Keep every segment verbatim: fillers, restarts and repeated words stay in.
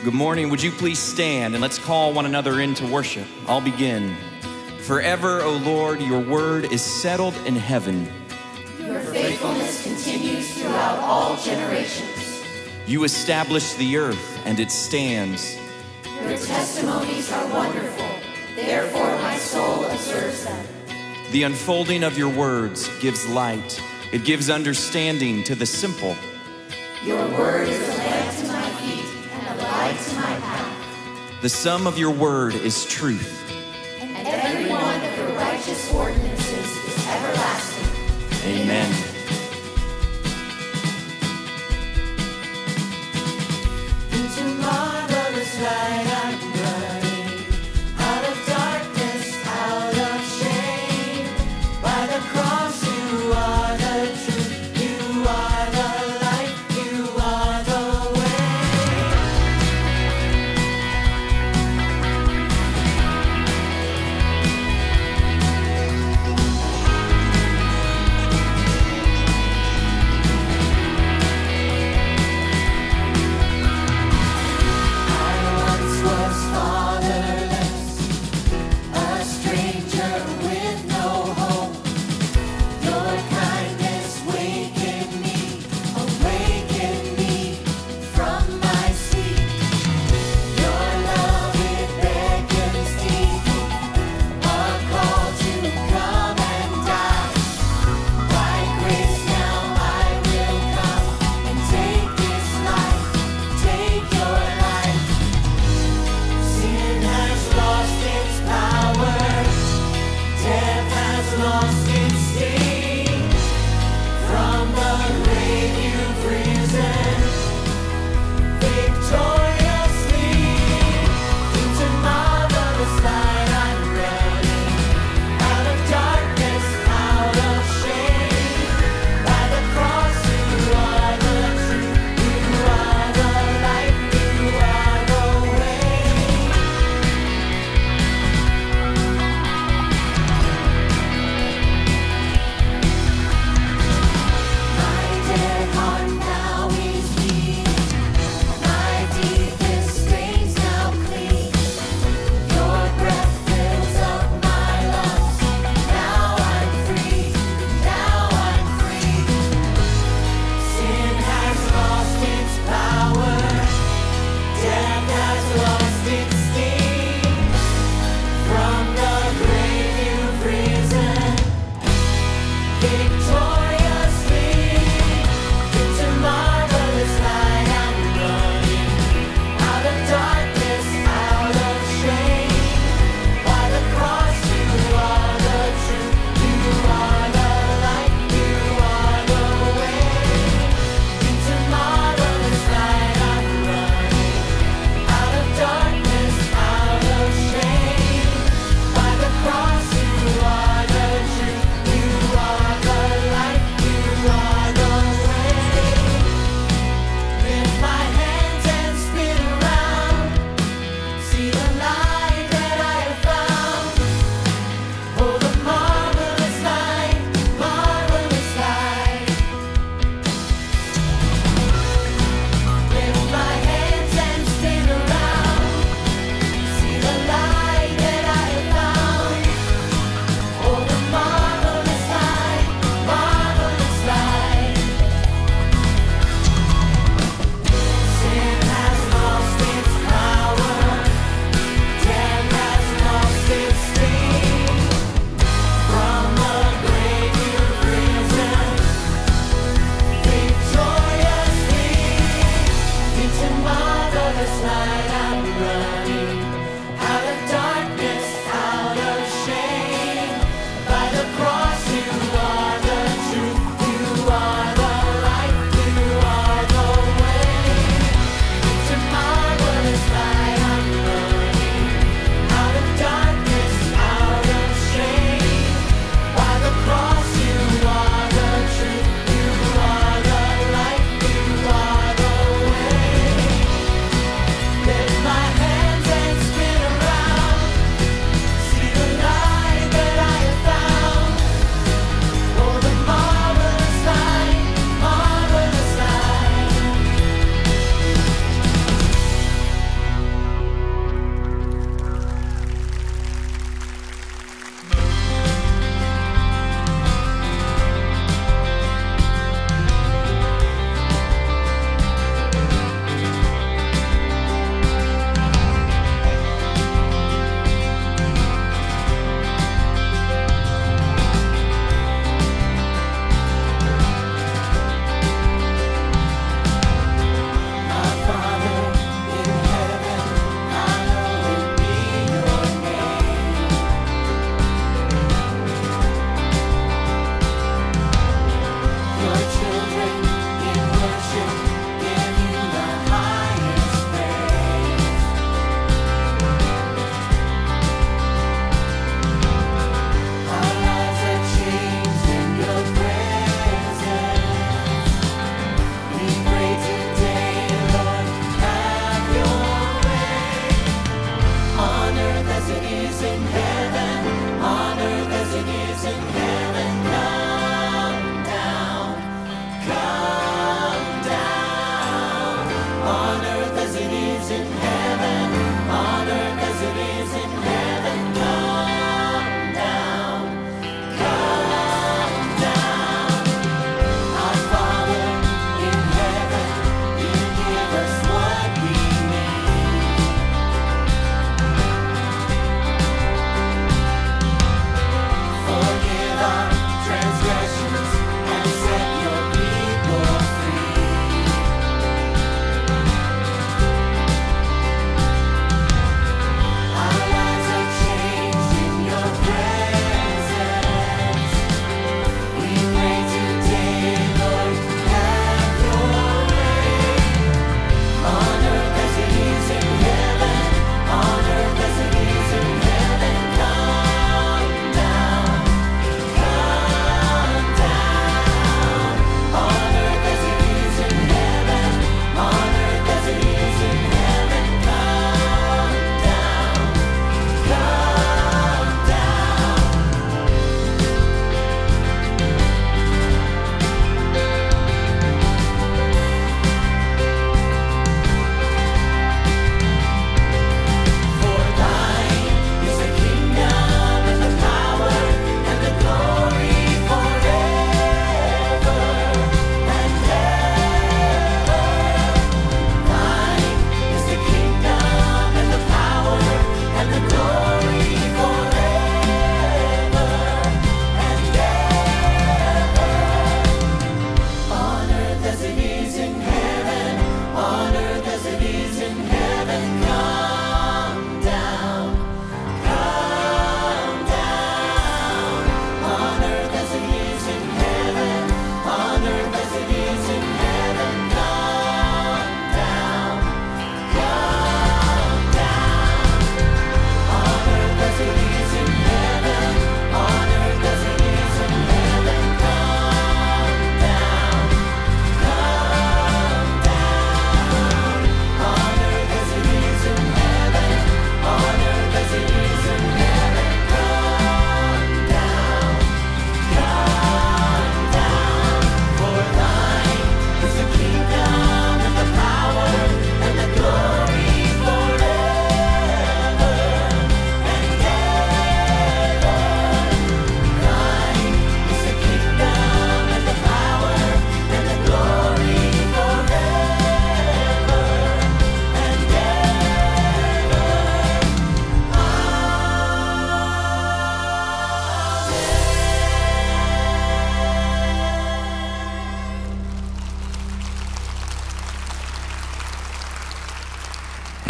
Good morning. Would you please stand and let's call one another into worship. I'll begin. Forever, O Lord, your word is settled in heaven. Your faithfulness continues throughout all generations. You establish the earth and it stands. Your testimonies are wonderful. Therefore, my soul observes them. The unfolding of your words gives light. It gives understanding to the simple. Your word is a lamp to my feet and a light to my path. The sum of your word is truth. And every one of your righteous ordinances is everlasting. Amen. Into marvelous light I'm running, out of darkness, out of shame. By the cross you are the truth, you are the light, you are the way.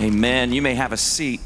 Amen. You may have a seat.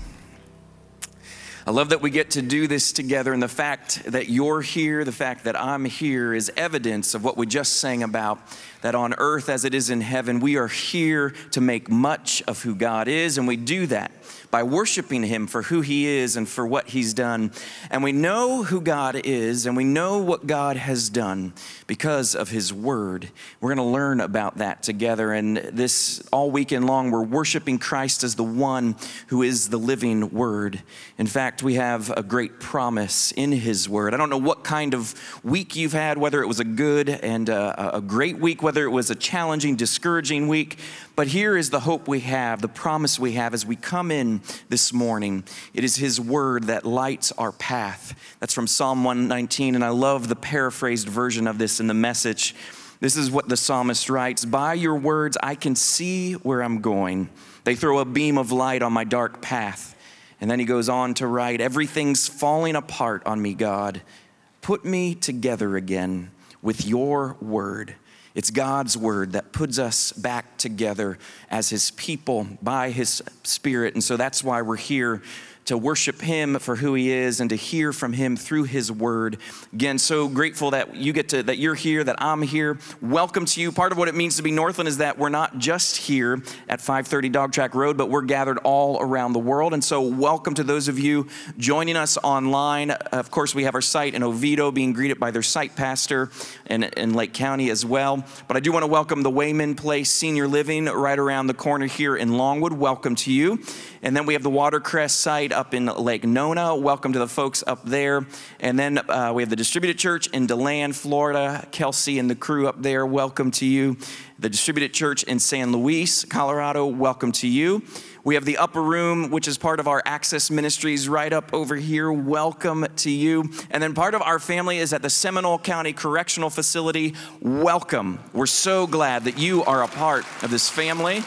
I love that we get to do this together, and the fact that you're here, the fact that I'm here is evidence of what we just sang about, that on earth as it is in heaven, we are here to make much of who God is, and we do that by worshiping him for who he is and for what he's done. And we know who God is, and we know what God has done because of his word. We're going to learn about that together, and this all weekend long, we're worshiping Christ as the one who is the living word. In fact, we have a great promise in his word. I don't know what kind of week you've had, whether it was a good and a, a great week, whether it was a challenging, discouraging week, but here is the hope we have, the promise we have as we come in this morning. It is his word that lights our path. That's from Psalm one nineteen, and I love the paraphrased version of this in the Message. This is what the psalmist writes: by your words I can see where I'm going. They throw a beam of light on my dark path. And then he goes on to write, everything's falling apart on me, God. Put me together again with your word. It's God's word that puts us back together as his people by his spirit. And so that's why we're here, to worship him for who he is and to hear from him through his word. Again, so grateful that you get to, that you're here, that I'm here. Welcome to you. Part of what it means to be Northland is that we're not just here at five thirty Dog Track Road, but we're gathered all around the world. And so welcome to those of you joining us online. Of course, we have our site in Oviedo, being greeted by their site pastor, and in Lake County as well. But I do want to welcome the Wayman Place Senior Living right around the corner here in Longwood. Welcome to you. And then we have the Watercress site up in Lake Nona. Welcome to the folks up there. And then uh, we have the Distributed Church in DeLand, Florida. Kelsey and the crew up there, welcome to you. The Distributed Church in San Luis, Colorado, welcome to you. We have the Upper Room, which is part of our Access Ministries right up over here. Welcome to you. And then part of our family is at the Seminole County Correctional Facility. Welcome. We're so glad that you are a part of this family.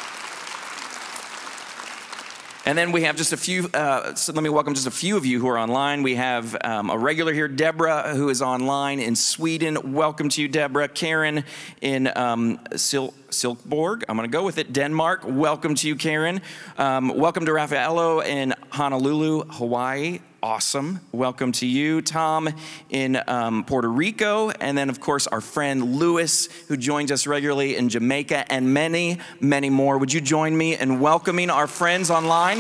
And then we have just a few, uh, so let me welcome just a few of you who are online. We have um, a regular here, Deborah, who is online in Sweden. Welcome to you, Deborah. Karen in um, Sil Silkeborg, I'm gonna go with it, Denmark. Welcome to you, Karen. Um, welcome to Raffaello in Honolulu, Hawaii. Awesome. Welcome to you, Tom in um, Puerto Rico. And then, of course, our friend Lewis, who joins us regularly in Jamaica, and many, many more. Would you join me in welcoming our friends online?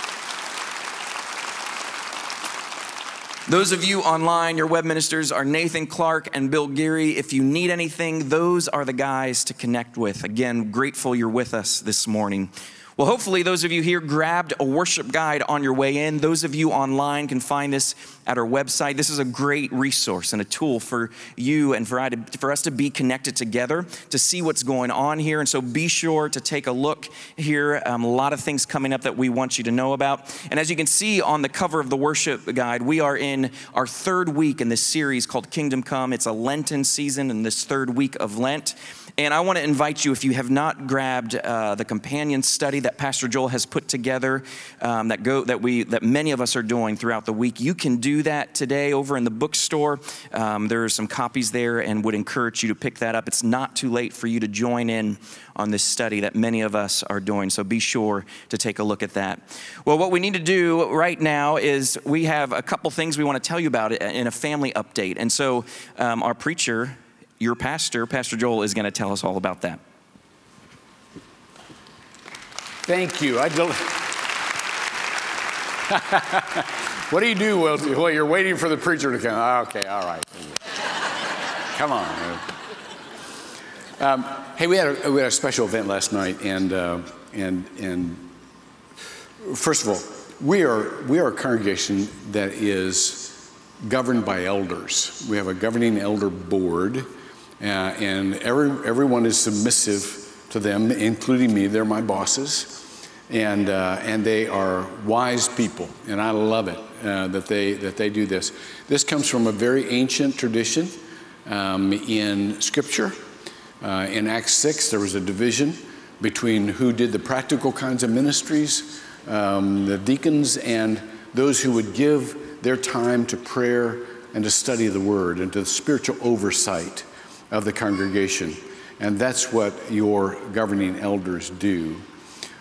Those of you online, your web ministers are Nathan Clark and Bill Geary. If you need anything, those are the guys to connect with. Again, grateful you're with us this morning. Well, hopefully those of you here grabbed a worship guide on your way in. Those of you online can find this at our website. This is a great resource and a tool for you and for, I to, for us to be connected together, to see what's going on here. And so be sure to take a look here. Um, a lot of things coming up that we want you to know about. And as you can see on the cover of the worship guide, we are in our third week in this series called Kingdom Come. It's a Lenten season in this third week of Lent. And I want to invite you, if you have not grabbed uh, the companion study that Pastor Joel has put together, um, that go that we that many of us are doing throughout the week, you can do that today over in the bookstore. Um, there are some copies there, and would encourage you to pick that up. It's not too late for you to join in on this study that many of us are doing, so be sure to take a look at that. Well, what we need to do right now is we have a couple things we want to tell you about in a family update, and so um, our preacher, your pastor, Pastor Joel, is going to tell us all about that. Thank you. I del What do you do while well, you're waiting for the preacher to come? Okay, all right. Come on. Um, hey, we had, a, we had a special event last night, and uh, and and first of all, we are we are a congregation that is governed by elders. We have a governing elder board. Uh, and every, everyone is submissive to them, including me. They're my bosses, and uh, and they are wise people, and I love it uh, that they that they do this. This comes from a very ancient tradition um, in Scripture. Uh, in Acts six, there was a division between who did the practical kinds of ministries, um, the deacons, and those who would give their time to prayer and to study the Word and to the spiritual oversight of the congregation. And that's what your governing elders do.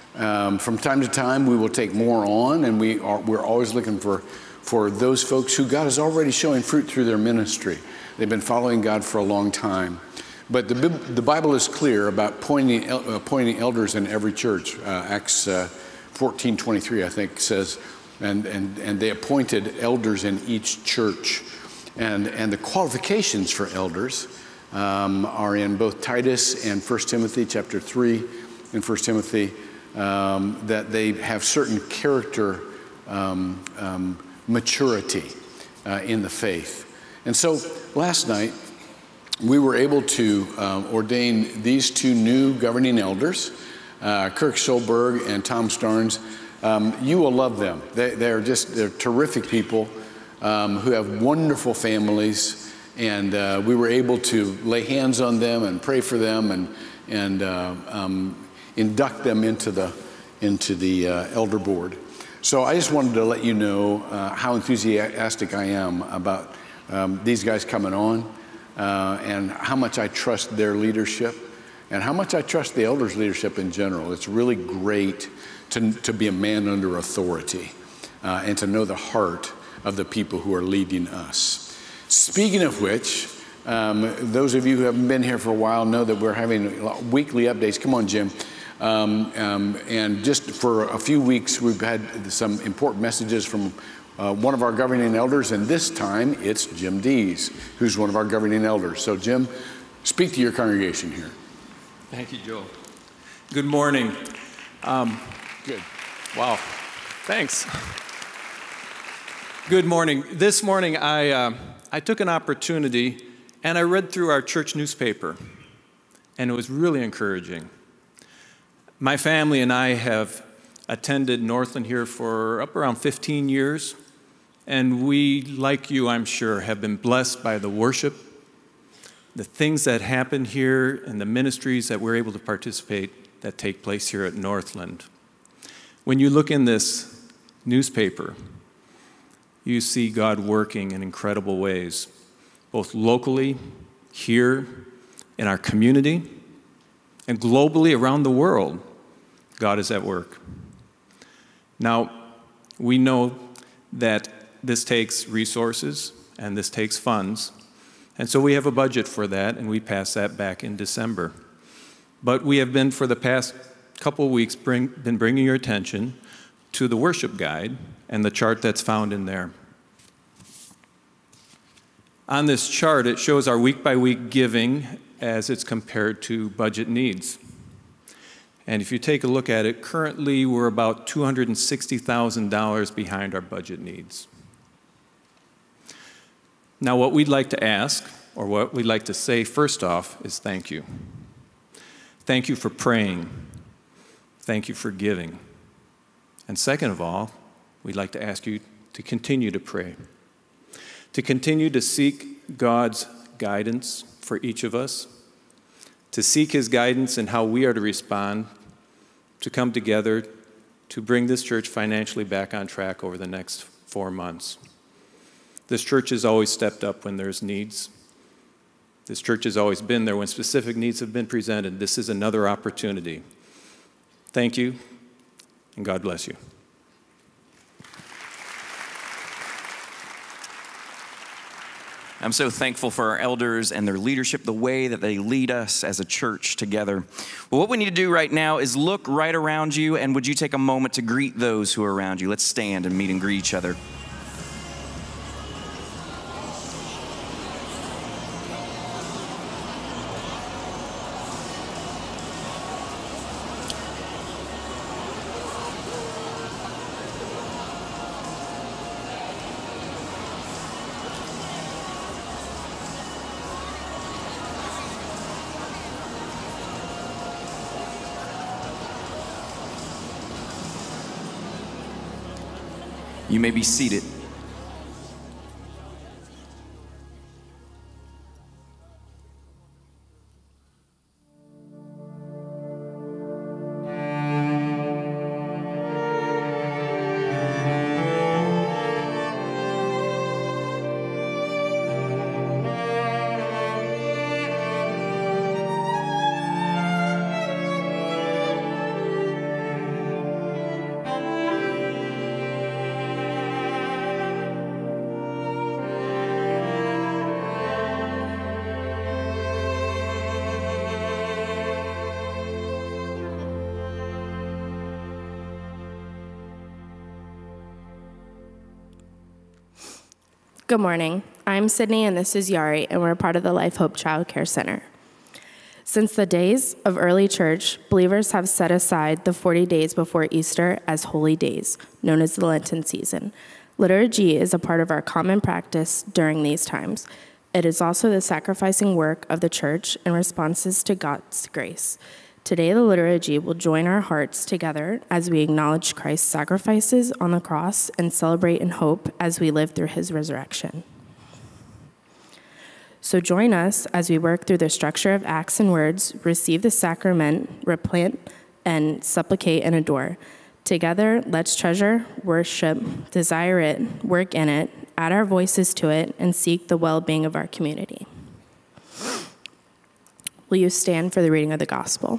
Um, from time to time, we will take more on, and we are, we're always looking for, for those folks who God is already showing fruit through their ministry. They've been following God for a long time. But the, the Bible is clear about appointing, appointing elders in every church. Uh, Acts uh, fourteen twenty-three, I think, says, and, and, and they appointed elders in each church. And, and the qualifications for elders um, are in both Titus and First Timothy chapter three and First Timothy, um, that they have certain character um, um, maturity uh, in the faith. And so last night, we were able to uh, ordain these two new governing elders, uh, Kirk Solberg and Tom Starnes. Um, you will love them. They, they're just they're terrific people um, who have wonderful families, and uh, we were able to lay hands on them and pray for them and and uh, um, induct them into the into the uh, elder board. So I just wanted to let you know uh, how enthusiastic I am about um, these guys coming on. Uh, and how much I trust their leadership and how much I trust the elders' leadership in general. It's really great to, to be a man under authority uh, and to know the heart of the people who are leading us. Speaking of which, um, those of you who haven't been here for a while know that we're having weekly updates. Come on, Jim. Um, um, and just for a few weeks, we've had some important messages from Uh, one of our governing elders, and this time it's Jim Dees, who's one of our governing elders. So Jim, speak to your congregation here. Thank you, Joel. Good morning. Um, Good. wow, thanks. Good morning. This morning I, uh, I took an opportunity and I read through our church newspaper, and it was really encouraging. My family and I have attended Northland here for up around fifteen years. And we, like you, I'm sure, have been blessed by the worship, the things that happen here, and the ministries that we're able to participate that take place here at Northland. When you look in this newspaper, you see God working in incredible ways, both locally, here, in our community, and globally around the world. God is at work. Now, we know that this takes resources and this takes funds. And so we have a budget for that, and we passed that back in December. But we have been, for the past couple of weeks, bring, been bringing your attention to the worship guide and the chart that's found in there. On this chart, it shows our week-by-week giving as it's compared to budget needs. And if you take a look at it, currently we're about two hundred sixty thousand dollars behind our budget needs. Now, what we'd like to ask, or what we'd like to say first off, is thank you. Thank you for praying. Thank you for giving. And second of all, we'd like to ask you to continue to pray, to continue to seek God's guidance for each of us, to seek His guidance in how we are to respond, to come together to bring this church financially back on track over the next four months. This church has always stepped up when there's needs. This church has always been there when specific needs have been presented. This is another opportunity. Thank you, and God bless you. I'm so thankful for our elders and their leadership, the way that they lead us as a church together. Well, what we need to do right now is look right around you, and would you take a moment to greet those who are around you? Let's stand and meet and greet each other. You may be seated. Good morning. I'm Sydney and this is Yari, and we're part of the Life Hope Child Care Center. Since the days of early church, believers have set aside the forty days before Easter as holy days, known as the Lenten season. Liturgy is a part of our common practice during these times. It is also the sacrificing work of the church in responses to God's grace. Today, the liturgy will join our hearts together as we acknowledge Christ's sacrifices on the cross and celebrate in hope as we live through his resurrection. So join us as we work through the structure of acts and words, receive the sacrament, repent, and supplicate and adore. Together, let's treasure, worship, desire it, work in it, add our voices to it, and seek the well-being of our community. Will you stand for the reading of the gospel?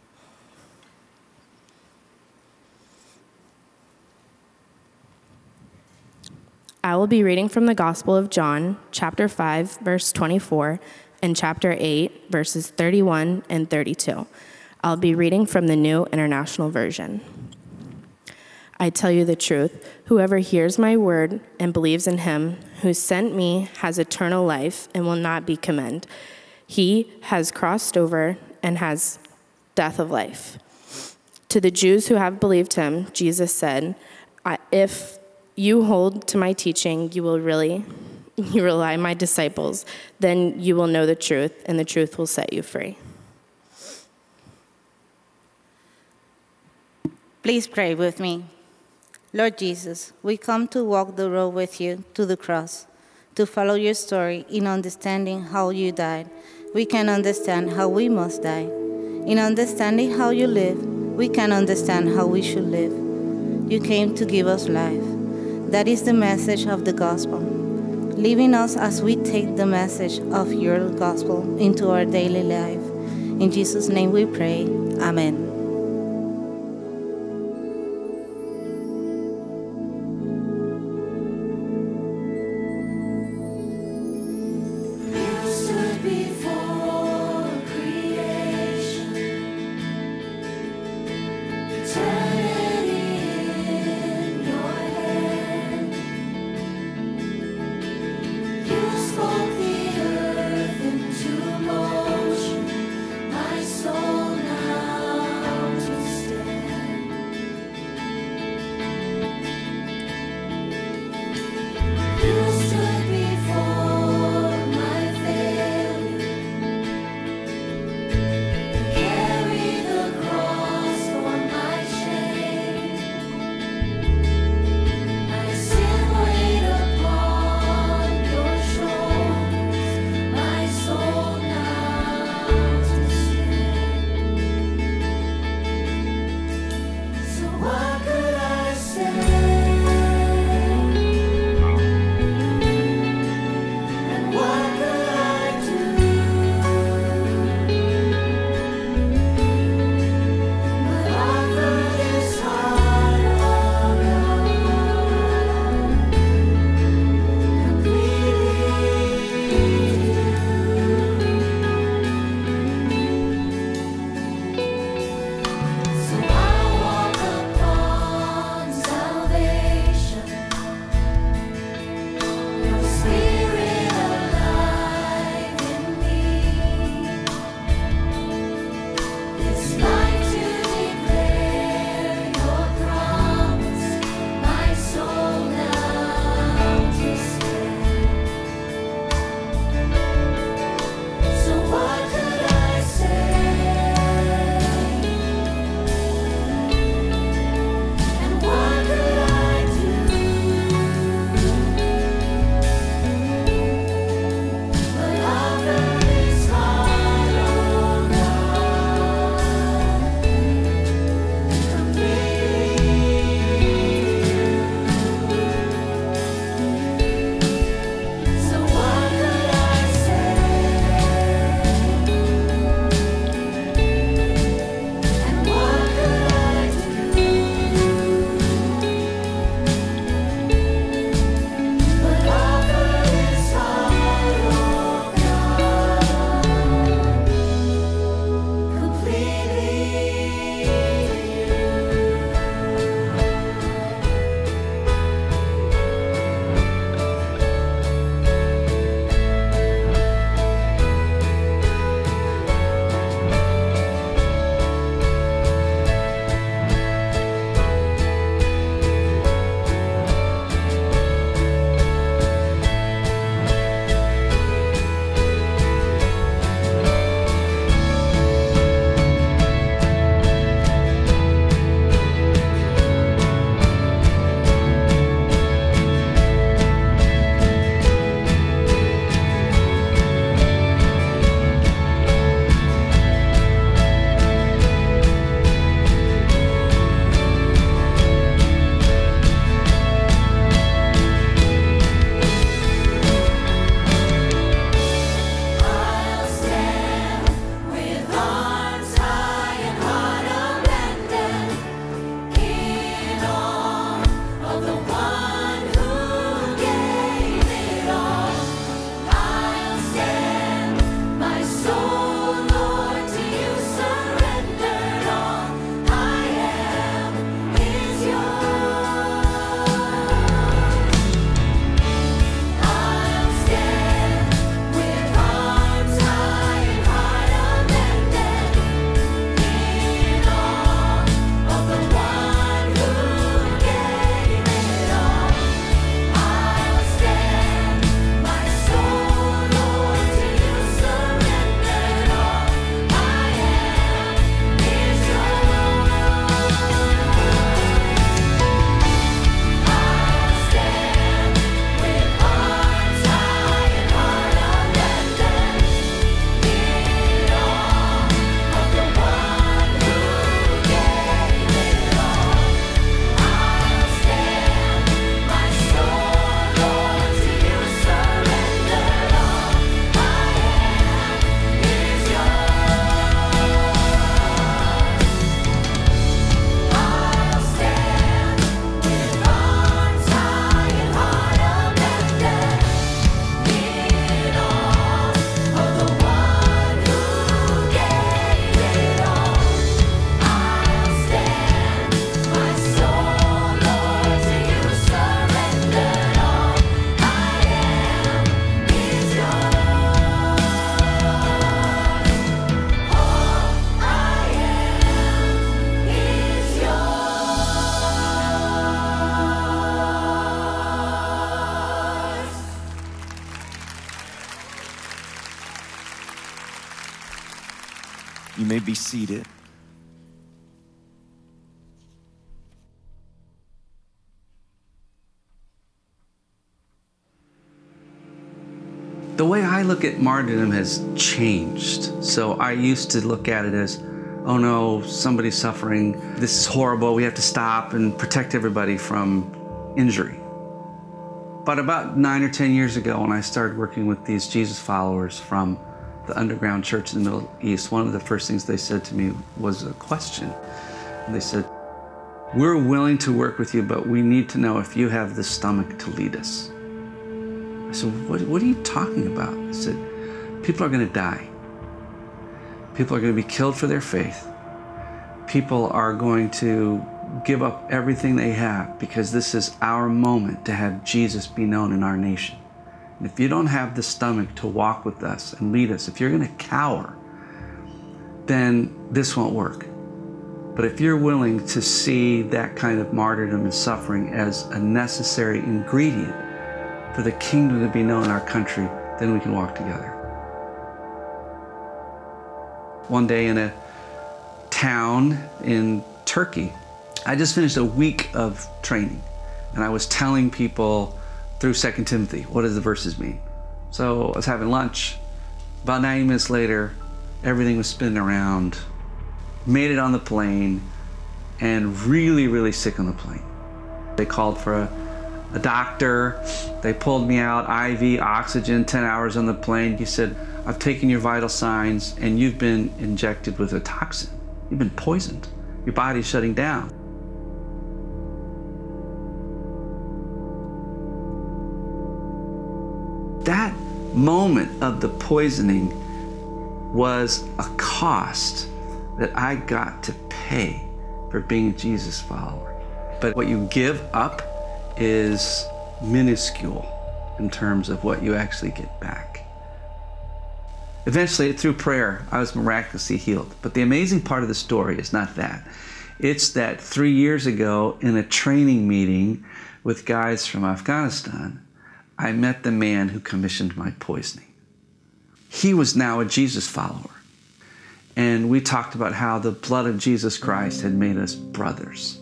I will be reading from the Gospel of John, chapter five, verse twenty-four, and chapter eight, verses thirty-one and thirty-two. I'll be reading from the New International Version. I tell you the truth, whoever hears my word and believes in him who sent me has eternal life and will not be condemned. He has crossed over and has death of life. To the Jews who have believed him, Jesus said, if you hold to my teaching, you will really, you rely my disciples, then you will know the truth, and the truth will set you free. Please pray with me. Lord Jesus, we come to walk the road with you to the cross, to follow your story in understanding how you died. We can understand how we must die. In understanding how you live, we can understand how we should live. You came to give us life. That is the message of the gospel. Leaving us as we take the message of your gospel into our daily life. In Jesus' name we pray. Amen. Motion, my soul now be seated. The way I look at martyrdom has changed. So I used to look at it as, oh no, somebody's suffering. This is horrible. We have to stop and protect everybody from injury. But about nine or ten years ago, when I started working with these Jesus followers from the underground church in the Middle East, one of the first things they said to me was a question. And they said, we're willing to work with you, but we need to know if you have the stomach to lead us. I said, what, what are you talking about? I said, people are going to die. People are going to be killed for their faith. People are going to give up everything they have because this is our moment to have Jesus be known in our nation. And if you don't have the stomach to walk with us and lead us, if you're going to cower, then this won't work. But if you're willing to see that kind of martyrdom and suffering as a necessary ingredient for the kingdom to be known in our country, then we can walk together. One day in a town in Turkey, I just finished a week of training, and I was telling people through Second Timothy, what does the verses mean? So I was having lunch. About ninety minutes later, everything was spinning around, made it on the plane, and really, really sick on the plane. They called for a A doctor. They pulled me out, I V, oxygen, ten hours on the plane. He said, I've taken your vital signs and you've been injected with a toxin. You've been poisoned. Your body's shutting down. That moment of the poisoning was a cost that I got to pay for being a Jesus follower. But what you give up is minuscule in terms of what you actually get back. Eventually, through prayer, I was miraculously healed. But the amazing part of the story is not that. It's that three years ago in a training meeting with guys from Afghanistan, I met the man who commissioned my poisoning. He was now a Jesus follower. And we talked about how the blood of Jesus Christ had made us brothers.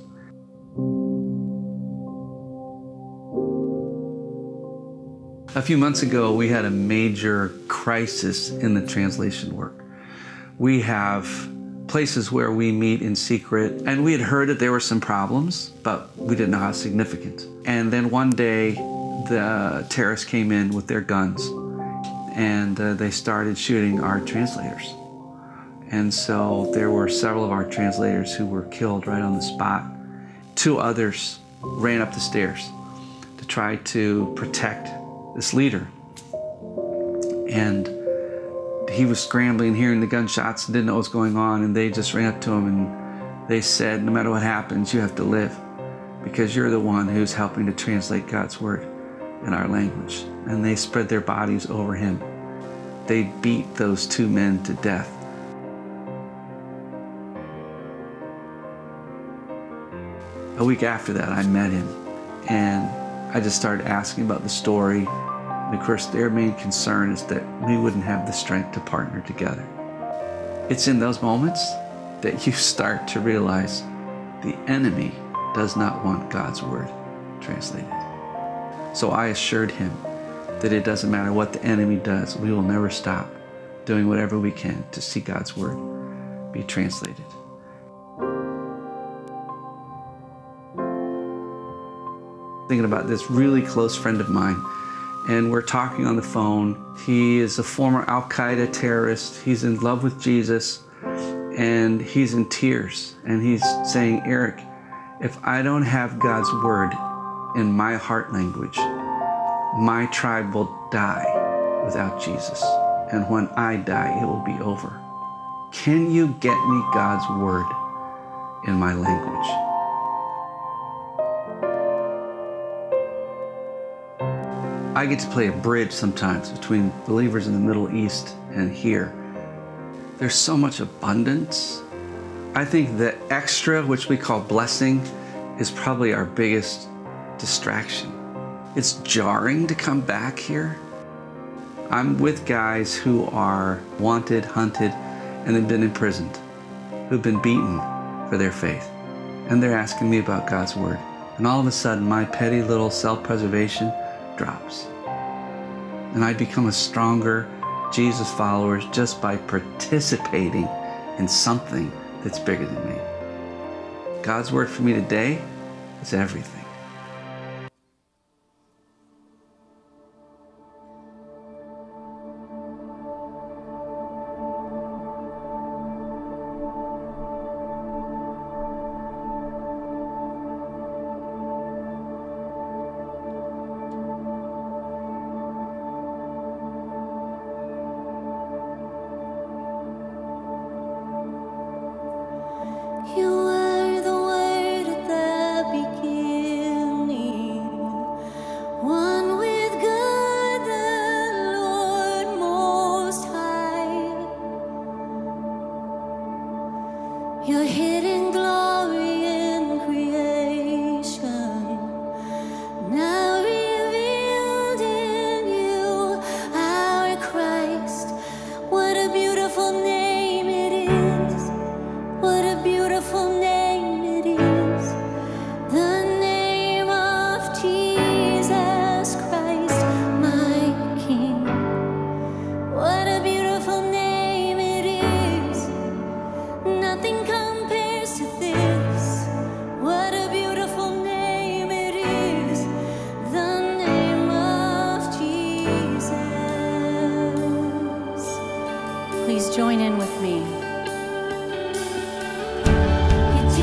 A few months ago, we had a major crisis in the translation work. We have places where we meet in secret, and we had heard that there were some problems, but we didn't know how significant. And then one day, the terrorists came in with their guns, and uh, they started shooting our translators. And so there were several of our translators who were killed right on the spot. Two others ran up the stairs to try to protect this leader. And he was scrambling, hearing the gunshots, and didn't know what was going on, and they just ran up to him and they said, no matter what happens, you have to live because you're the one who's helping to translate God's word in our language. And they spread their bodies over him. They beat those two men to death. A week after that, I met him, and I just started asking about the story. And of course, their main concern is that we wouldn't have the strength to partner together. It's in those moments that you start to realize the enemy does not want God's word translated. So I assured him that it doesn't matter what the enemy does, we will never stop doing whatever we can to see God's word be translated. Thinking about this really close friend of mine, and we're talking on the phone. He is a former Al-Qaeda terrorist. He's in love with Jesus, and he's in tears. And he's saying, Eric, if I don't have God's word in my heart language, my tribe will die without Jesus. And when I die, it will be over. Can you get me God's word in my language? I get to play a bridge sometimes between believers in the Middle East and here. There's so much abundance. I think the extra, which we call blessing, is probably our biggest distraction. It's jarring to come back here. I'm with guys who are wanted, hunted, and they've been imprisoned. who've been beaten for their faith. And they're asking me about God's word. And all of a sudden, my petty little self-preservation drops. And I become a stronger Jesus follower just by participating in something that's bigger than me. God's word for me today is everything. You were the word at the beginning, one with God the Lord Most High. Your hidden glory in creation, now revealed in you, our Christ. What a beautiful name it is. What a beautiful name it is, the name of Jesus Christ, my King. What a beautiful name it is, nothing compares to this. What a beautiful name it is, the name of Jesus. Please join in with me.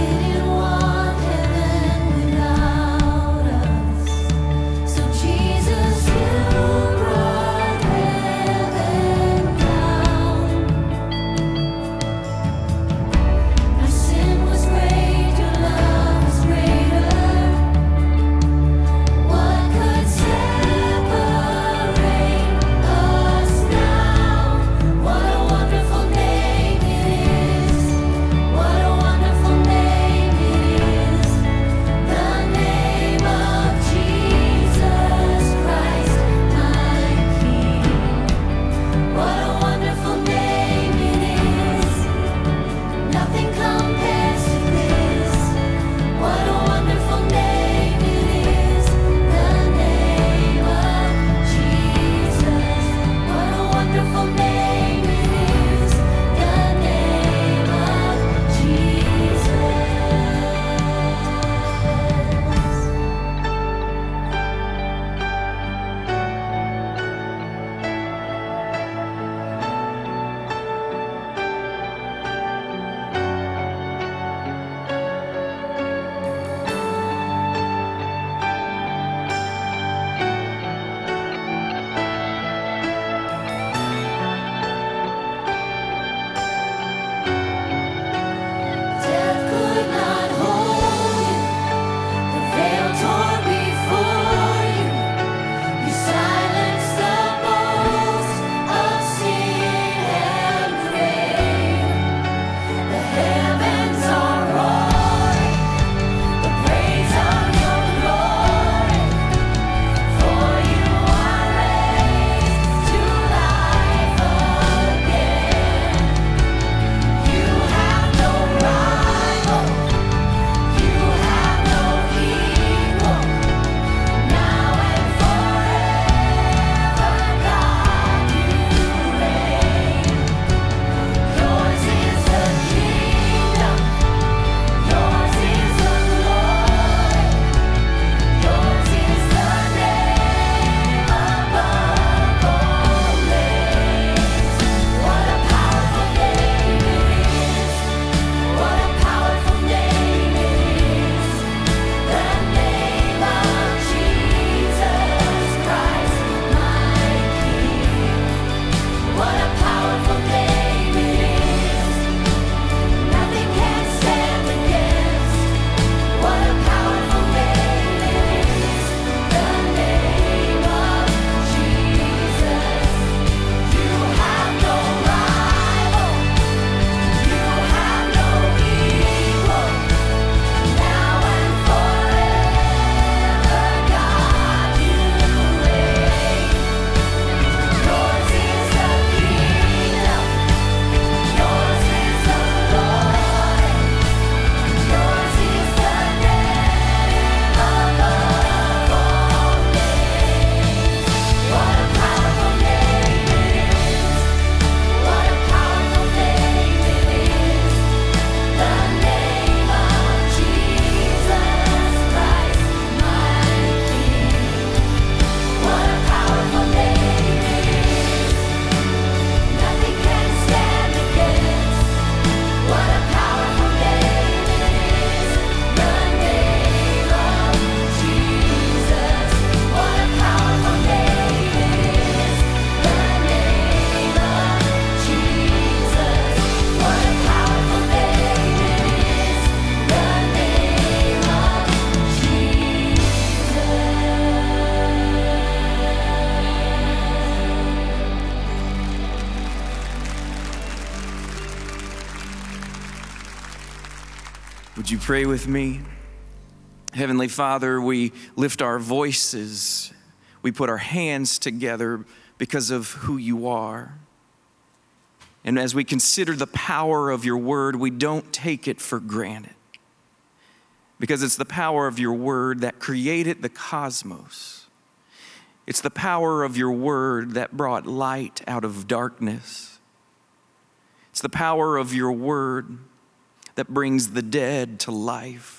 Would you pray with me? Heavenly Father, we lift our voices. We put our hands together because of who you are. And as we consider the power of your word, we don't take it for granted. Because it's the power of your word that created the cosmos. It's the power of your word that brought light out of darkness. It's the power of your word that brings the dead to life.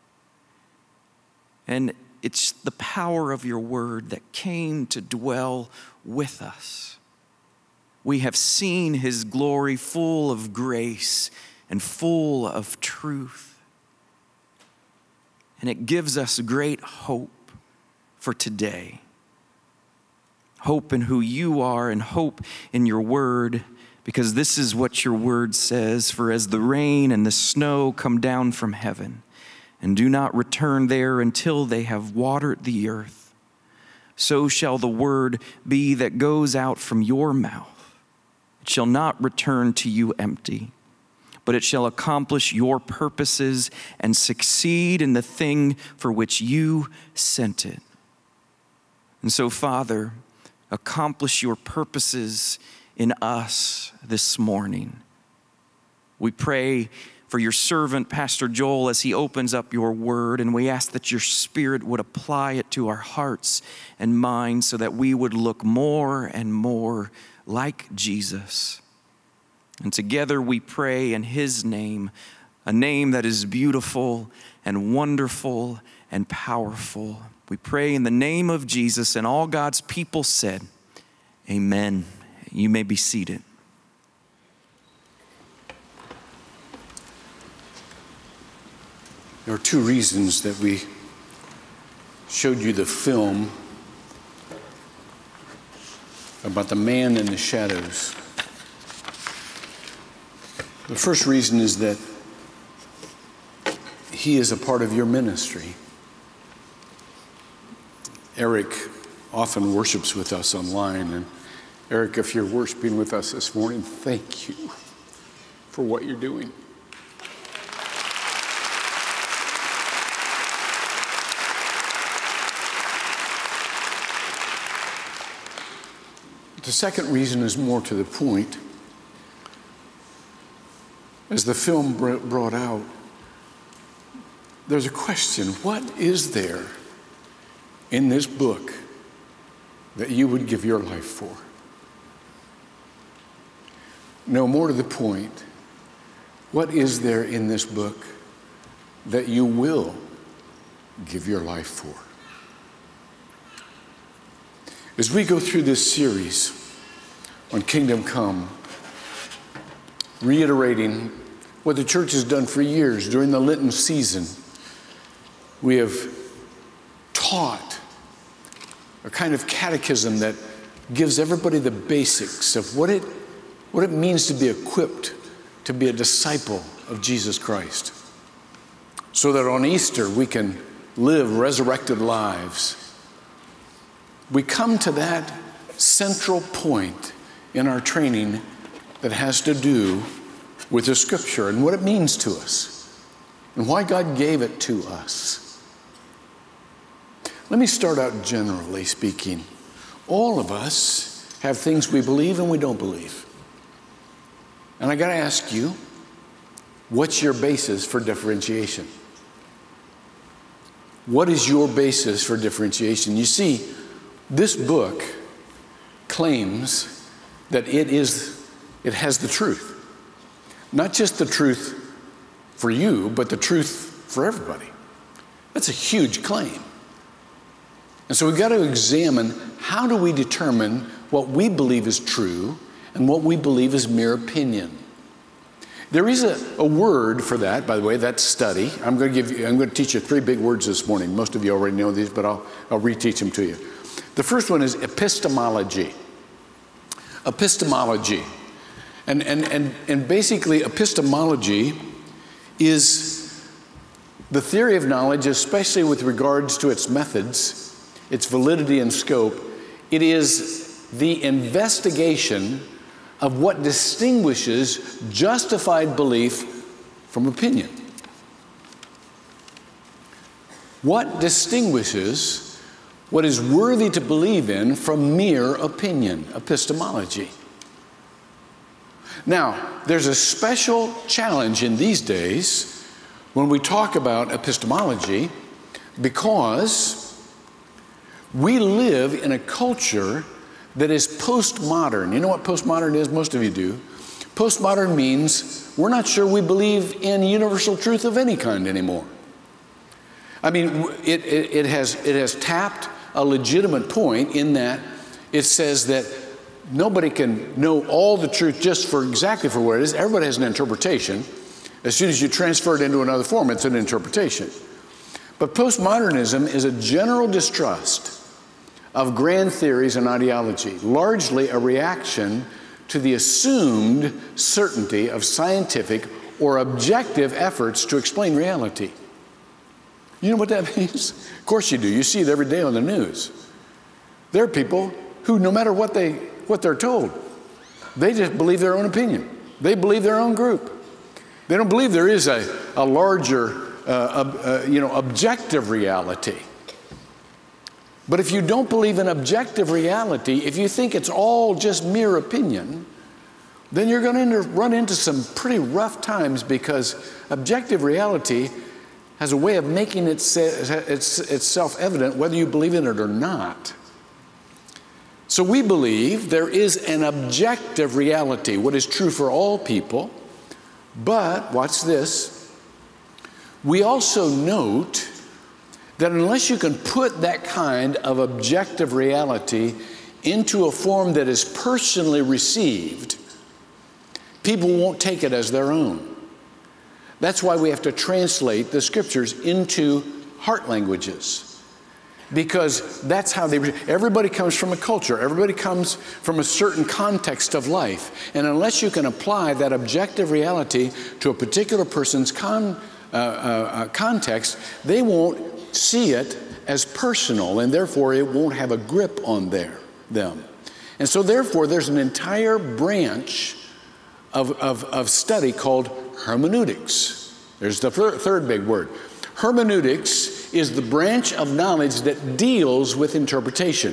And it's the power of your word that came to dwell with us. We have seen his glory full of grace and full of truth. And it gives us great hope for today. Hope in who you are and hope in your word, because this is what your word says. For as the rain and the snow come down from heaven and do not return there until they have watered the earth, so shall the word be that goes out from your mouth. It shall not return to you empty, but it shall accomplish your purposes and succeed in the thing for which you sent it. And so, Father, accomplish your purposes in us this morning. We pray for your servant, Pastor Joel, as he opens up your word, and we ask that your Spirit would apply it to our hearts and minds so that we would look more and more like Jesus. And together we pray in his name, a name that is beautiful and wonderful and powerful. We pray in the name of Jesus, and all God's people said, amen. You may be seated. There are two reasons that we showed you the film about the man in the shadows. The first reason is that he is a part of your ministry. Eric often worships with us online, and Eric, if you're worshiping with us this morning, thank you for what you're doing. The second reason is more to the point. As the film brought out, there's a question: what is there in this book that you would give your life for? No, more to the point, what is there in this book that you will give your life for? As we go through this series on Kingdom Come, reiterating what the church has done for years during the Lenten season, we have taught a kind of catechism that gives everybody the basics of what it, what it means to be equipped to be a disciple of Jesus Christ, so that on Easter we can live resurrected lives. We come to that central point in our training that has to do with the Scripture and what it means to us and why God gave it to us. Let me start out generally speaking. All of us have things we believe and we don't believe. And I got to ask you, what's your basis for differentiation? What is your basis for differentiation? You see, this book claims that it is, it has the truth. Not just the truth for you, but the truth for everybody. That's a huge claim. And so we've got to examine, how do we determine what we believe is true and what we believe is mere opinion? There is a, a word for that, by the way, that's study. I'm going to give you, I'm going to teach you three big words this morning. Most of you already know these, but I'll, I'll reteach them to you. The first one is epistemology. Epistemology. And, and, and, and basically, epistemology is the theory of knowledge, especially with regards to its methods, its validity and scope. It is the investigation of what distinguishes justified belief from opinion. What distinguishes what is worthy to believe in from mere opinion, epistemology? Now, there's a special challenge in these days when we talk about epistemology, because we live in a culture that is postmodern. You know what postmodern is? Most of you do. Postmodern means we're not sure we believe in universal truth of any kind anymore. I mean, it, it, it, has, it has tapped a legitimate point in that it says that nobody can know all the truth just for exactly for what it is. Everybody has an interpretation. As soon as you transfer it into another form, it's an interpretation. But postmodernism is a general distrust of grand theories and ideology, largely a reaction to the assumed certainty of scientific or objective efforts to explain reality. You know what that means? Of course you do. You see it every day on the news. There are people who, no matter what, they, what they're told, they just believe their own opinion. They believe their own group. They don't believe there is a, a larger, uh, uh, you know, objective reality. But if you don't believe in objective reality, if you think it's all just mere opinion, then you're going to run into some pretty rough times, because objective reality has a way of making it itself evident whether you believe in it or not. So we believe there is an objective reality, what is true for all people. But, watch this, we also note that unless you can put that kind of objective reality into a form that is personally received, people won't take it as their own. That's why we have to translate the scriptures into heart languages, because that's how they, everybody comes from a culture, everybody comes from a certain context of life, and unless you can apply that objective reality to a particular person's con, uh, uh, context, they won't see it as personal, and therefore it won't have a grip on their, them. And so therefore there's an entire branch of, of, of study called hermeneutics. There's the third big word. Hermeneutics is the branch of knowledge that deals with interpretation,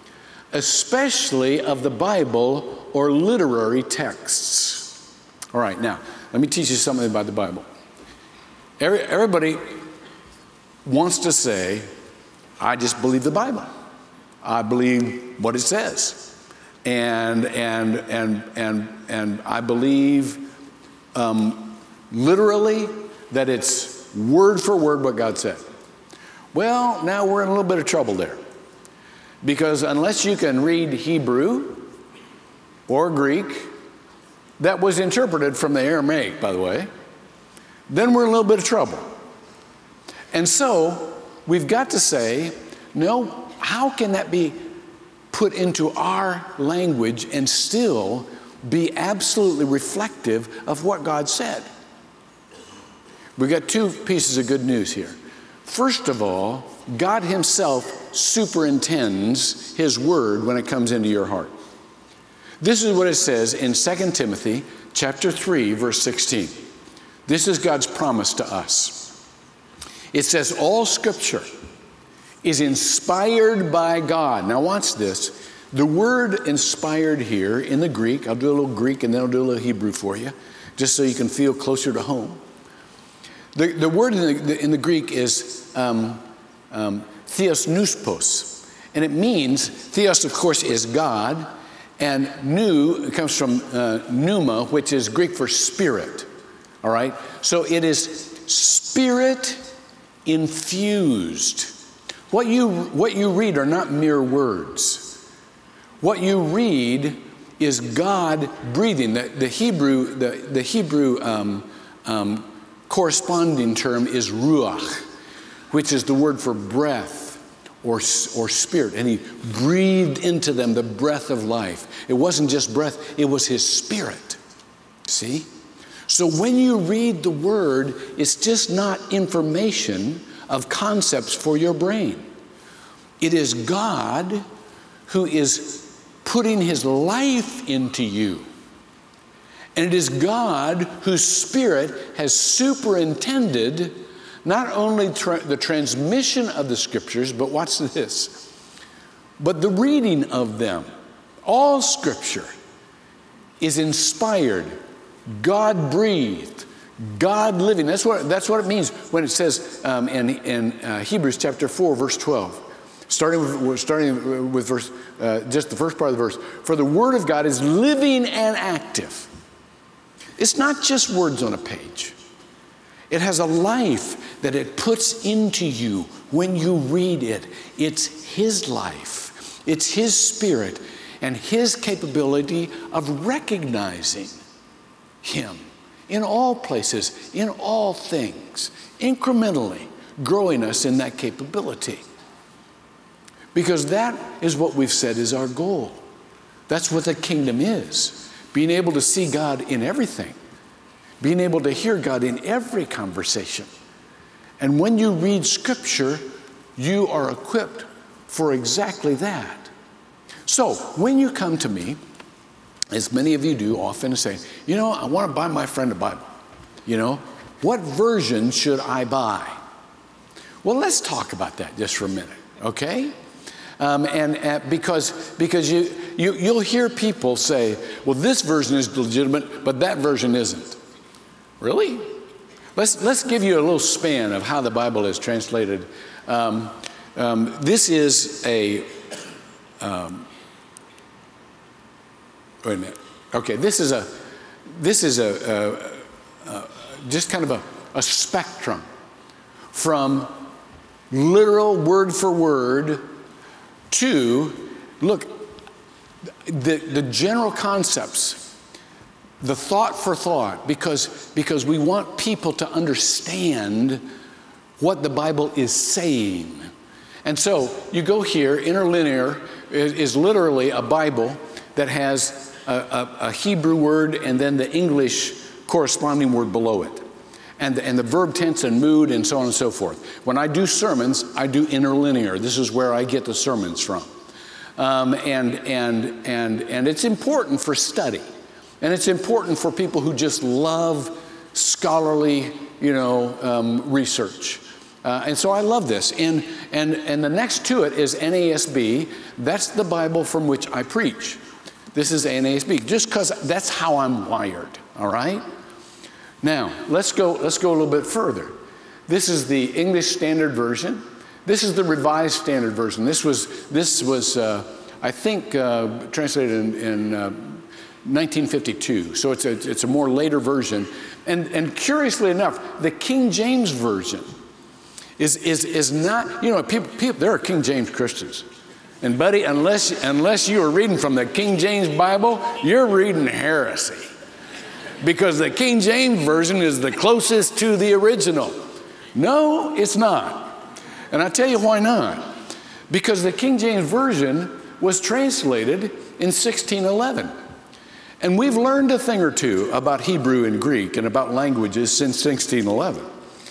especially of the Bible or literary texts. All right, now, let me teach you something about the Bible. Every, everybody wants to say, I just believe the Bible. I believe what it says. And, and, and, and, and I believe um, literally that it's word for word what God said. Well, now we're in a little bit of trouble there. Because unless you can read Hebrew or Greek, that was interpreted from the Aramaic, by the way, then we're in a little bit of trouble. And so we've got to say, no, how can that be put into our language and still be absolutely reflective of what God said? We've got two pieces of good news here. First of all, God himself superintends his word when it comes into your heart. This is what it says in Second Timothy chapter three, verse sixteen. This is God's promise to us. It says, all scripture is inspired by God. Now watch this. The word inspired here in the Greek, I'll do a little Greek and then I'll do a little Hebrew for you, just so you can feel closer to home. The, the word in the, in the Greek is um, um, theos nuspos, and it means, theos of course is God, and nu, it comes from uh, pneuma, which is Greek for spirit, all right? So it is spirit infused. What you, what you read are not mere words. What you read is God breathing. The, the Hebrew, the, the Hebrew um, um, corresponding term is ruach, which is the word for breath or, or spirit. And he breathed into them the breath of life. It wasn't just breath, it was his spirit. See? So when you read the word, it's just not information of concepts for your brain. It is God who is putting his life into you. And it is God whose spirit has superintended not only tra the transmission of the scriptures, but watch this, but the reading of them. All scripture is inspired, God-breathed, God-living. That's what, that's what it means when it says um, in, in uh, Hebrews chapter four, verse twelve. Starting with, starting with verse, uh, just the first part of the verse. For the word of God is living and active. It's not just words on a page. It has a life that it puts into you when you read it. It's his life. It's his spirit and his capability of recognizing him in all places, in all things, incrementally growing us in that capability. Because that is what we've said is our goal. That's what the kingdom is. Being able to see God in everything. Being able to hear God in every conversation. And when you read scripture, you are equipped for exactly that. So when you come to me, as many of you do often, say, you know, I want to buy my friend a Bible. You know, what version should I buy? Well, let's talk about that just for a minute, okay? Um, and uh, because, because you, you, you'll hear people say, well, this version is legitimate, but that version isn't. Really? Let's, let's give you a little span of how the Bible is translated. Um, um, this is a, um, wait a minute. Okay, this is a, this is a, a, a just kind of a, a spectrum from literal word for word to, look, the, the general concepts, the thought for thought, because, because we want people to understand what the Bible is saying. And so you go here, interlinear is, is literally a Bible that has a, a, a Hebrew word and then the English corresponding word below it. And the, and the verb tense and mood and so on and so forth. When I do sermons, I do interlinear. This is where I get the sermons from. Um, and, and, and, and it's important for study. And it's important for people who just love scholarly, you know, um, research. Uh, and so I love this. And, and, and the next to it is N A S B. That's the Bible from which I preach. This is N A S B, just because that's how I'm wired, all right? Now, let's go, let's go a little bit further. This is the English Standard Version. This is the Revised Standard Version. This was, this was uh, I think, uh, translated in, in uh, nineteen fifty-two. So it's a, it's a more later version. And, and curiously enough, the King James Version is, is, is not, you know, people, people, there are King James Christians. And buddy, unless, unless you are reading from the King James Bible, you're reading heresy. Because the King James Version is the closest to the original. No, it's not. And I'll tell you why not. Because the King James Version was translated in sixteen eleven. And we've learned a thing or two about Hebrew and Greek and about languages since sixteen eleven.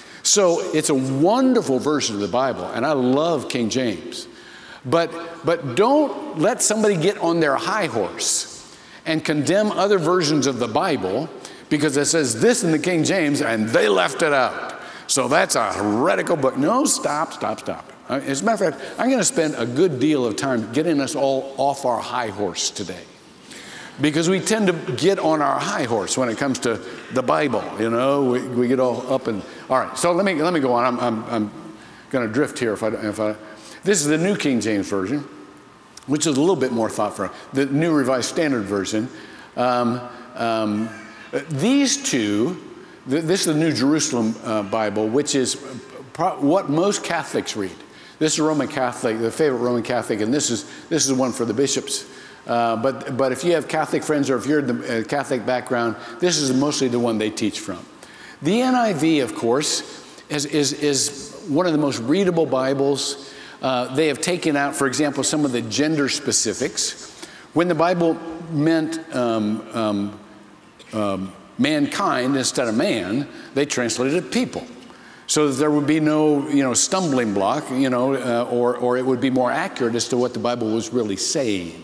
So it's a wonderful version of the Bible, and I love King James. But, but don't let somebody get on their high horse and condemn other versions of the Bible because it says this in the King James and they left it out. So that's a heretical book. No, stop, stop, stop. As a matter of fact, I'm going to spend a good deal of time getting us all off our high horse today. Because we tend to get on our high horse when it comes to the Bible, you know, we, we get all up and, all right, so let me, let me go on. I'm, I'm, I'm going to drift here if I, if I, this is the New King James Version, which is a little bit more thoughtful. The New Revised Standard Version. Um, um, these two, th this is the New Jerusalem uh, Bible, which is pro what most Catholics read. This is Roman Catholic, the favorite Roman Catholic, and this is, this is one for the bishops. Uh, but, but if you have Catholic friends or if you're in the uh, Catholic background, this is mostly the one they teach from. The N I V, of course, is, is, is one of the most readable Bibles. Uh, they have taken out, for example, some of the gender specifics. When the Bible meant um, um, um, mankind instead of man, they translated it people. So that there would be no, you know, stumbling block, you know, uh, or, or it would be more accurate as to what the Bible was really saying.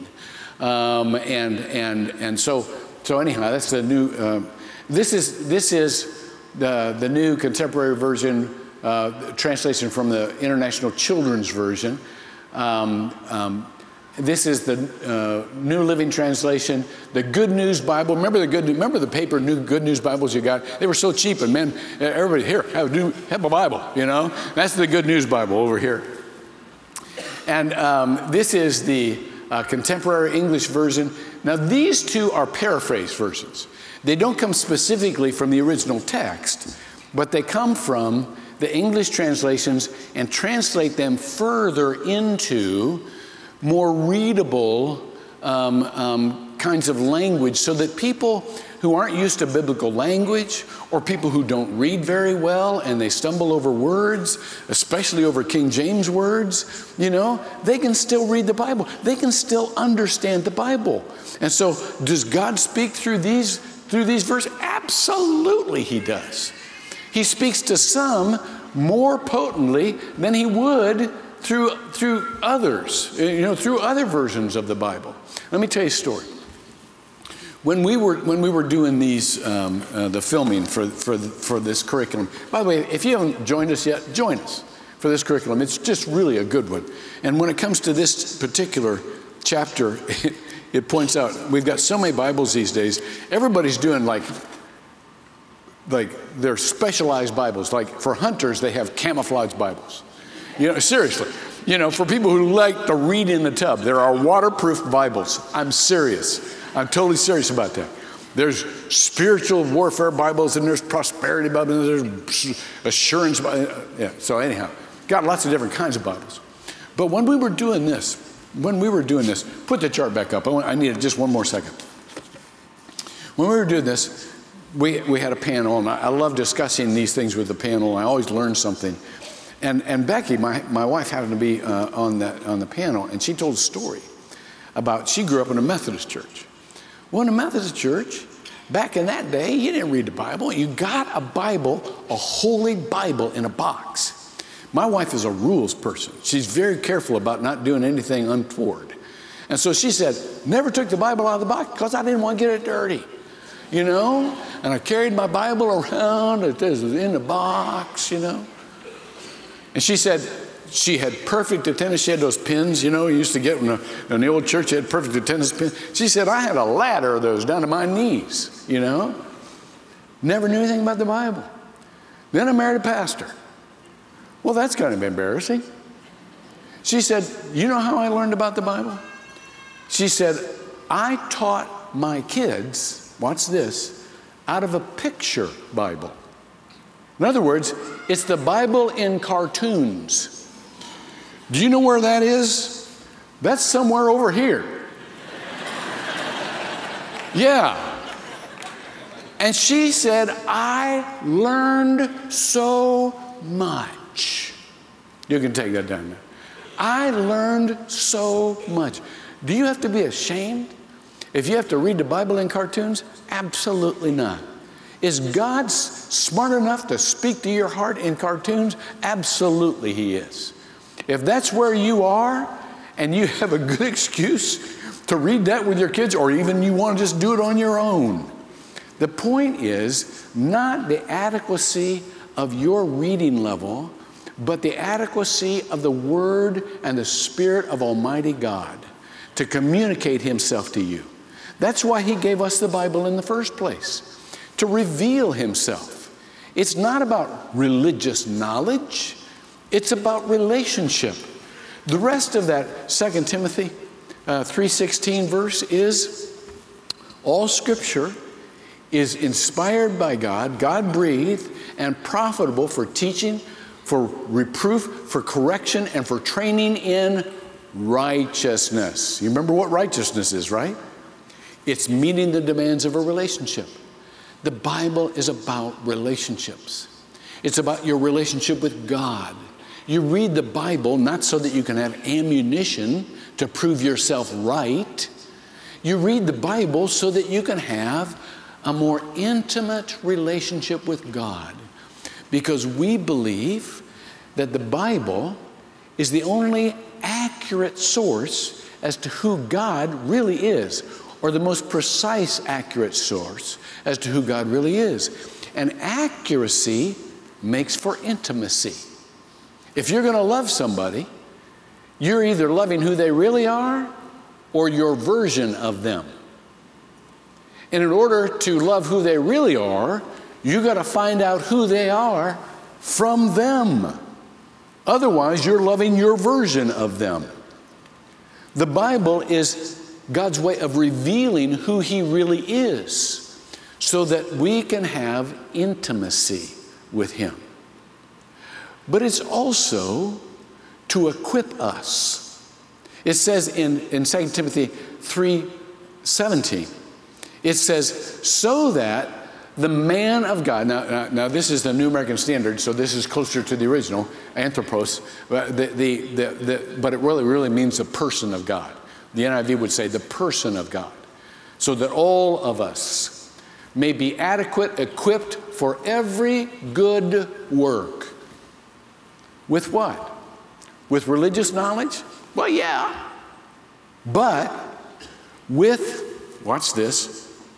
Um, and, and, and so, so anyhow, that's the new, uh, this is, this is the, the new contemporary version, uh, translation from the International Children's Version. Um, um, This is the uh, New Living Translation, the Good News Bible. Remember the good, remember the paper new Good News Bibles you got? They were so cheap, and man, everybody here have a, new, have a Bible, you know? That's the Good News Bible over here. And um, this is the uh, Contemporary English Version. Now these two are paraphrase versions. They don't come specifically from the original text, but they come from the English translations and translate them further into more readable um, um, kinds of language, so that people who aren't used to biblical language, or people who don't read very well and they stumble over words, especially over King James words, you know, they can still read the Bible. They can still understand the Bible. And so does God speak through these, through these verses? Absolutely he does. He speaks to some more potently than he would through, through others, you know, through other versions of the Bible. Let me tell you a story. When we were, when we were doing these, um, uh, the filming for, for, for this curriculum, by the way, if you haven't joined us yet, join us for this curriculum. It's just really a good one. And when it comes to this particular chapter, it, it points out, we've got so many Bibles these days, everybody's doing like, like they're specialized Bibles. Like for hunters, they have camouflage Bibles. You know, seriously, you know, for people who like to read in the tub, there are waterproof Bibles. I'm serious. I'm totally serious about that. There's spiritual warfare Bibles, and there's prosperity Bibles, and there's assurance Bibles. Yeah, so anyhow, got lots of different kinds of Bibles. But when we were doing this, when we were doing this, put the chart back up. I, want, I need just one more second. When we were doing this, we, we had a panel, and I, I love discussing these things with the panel. I always learn something. And, and Becky, my, my wife, happened to be uh, on, that, on the panel, and she told a story about, she grew up in a Methodist church. Well, in a Methodist church, back in that day, you didn't read the Bible. You got a Bible, a holy Bible in a box. My wife is a rules person. She's very careful about not doing anything untoward. And so she said, never took the Bible out of the box because I didn't want to get it dirty, you know? And I carried my Bible around, it was in the box, you know? And she said she had perfect attendance. She had those pins, you know, you used to get in the, in the old church, you had perfect attendance pins. She said, I had a ladder of those down to my knees, you know. Never knew anything about the Bible. Then I married a pastor. Well, that's kind of embarrassing. She said, you know how I learned about the Bible? She said, I taught my kids, watch this, out of a picture Bible. In other words, it's the Bible in cartoons. Do you know where that is? That's somewhere over here. Yeah. And she said, I learned so much. You can take that down there. I learned so much. Do you have to be ashamed if you have to read the Bible in cartoons? Absolutely not. Is God smart enough to speak to your heart in cartoons? Absolutely he is. If that's where you are and you have a good excuse to read that with your kids, or even you want to just do it on your own. The point is not the adequacy of your reading level, but the adequacy of the Word and the Spirit of Almighty God to communicate himself to you. That's why he gave us the Bible in the first place. To reveal himself. It's not about religious knowledge. It's about relationship. The rest of that Second Timothy uh, three sixteen verse is, all Scripture is inspired by God, God-breathed, and profitable for teaching, for reproof, for correction, and for training in righteousness. You remember what righteousness is, right? It's meeting the demands of a relationship. The Bible is about relationships. It's about your relationship with God. You read the Bible not so that you can have ammunition to prove yourself right. You read the Bible so that you can have a more intimate relationship with God. Because we believe that the Bible is the only accurate source as to who God really is, or the most precise accurate source as to who God really is. And accuracy makes for intimacy. If you're going to love somebody, you're either loving who they really are or your version of them. And in order to love who they really are, you got to find out who they are from them. Otherwise, you're loving your version of them. The Bible is God's way of revealing who He really is so that we can have intimacy with Him. But it's also to equip us. It says in, in Second Timothy three seventeen, it says, so that the man of God, now, now, now this is the New American Standard, so this is closer to the original, anthropos, but, the, the, the, the, but it really, really means the person of God. The N I V would say the person of God. So that all of us may be adequate, equipped for every good work. With what? With religious knowledge? Well, yeah. But with, watch this,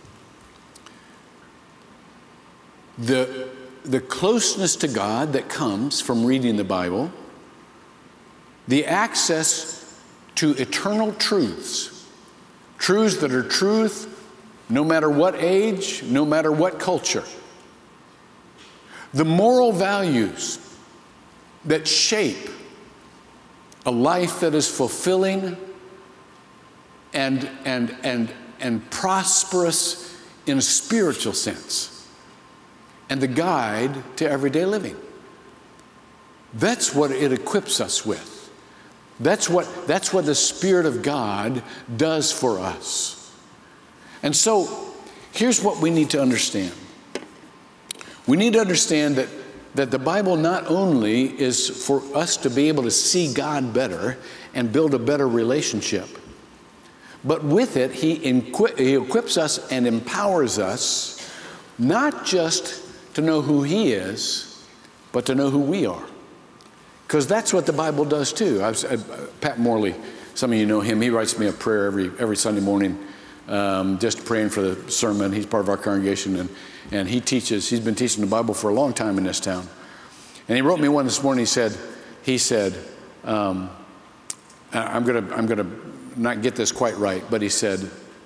the, the closeness to God that comes from reading the Bible, the access to eternal truths, truths that are truth no matter what age, no matter what culture, the moral values that shape a life that is fulfilling and, and, and, and prosperous in a spiritual sense, and the guide to everyday living. That's what it equips us with. That's what, that's what the Spirit of God does for us. And so, here's what we need to understand. We need to understand that, that the Bible not only is for us to be able to see God better and build a better relationship, but with it, He, equi- he equips us and empowers us not just to know who He is, but to know who we are. Because that's what the Bible does too. I was, I, Pat Morley, some of you know him, he writes me a prayer every, every Sunday morning, um, just praying for the sermon. He's part of our congregation, and, and he teaches, he's been teaching the Bible for a long time in this town. And he wrote me one this morning, he said, he said, um, I'm gonna, I'm gonna not get this quite right, but he said,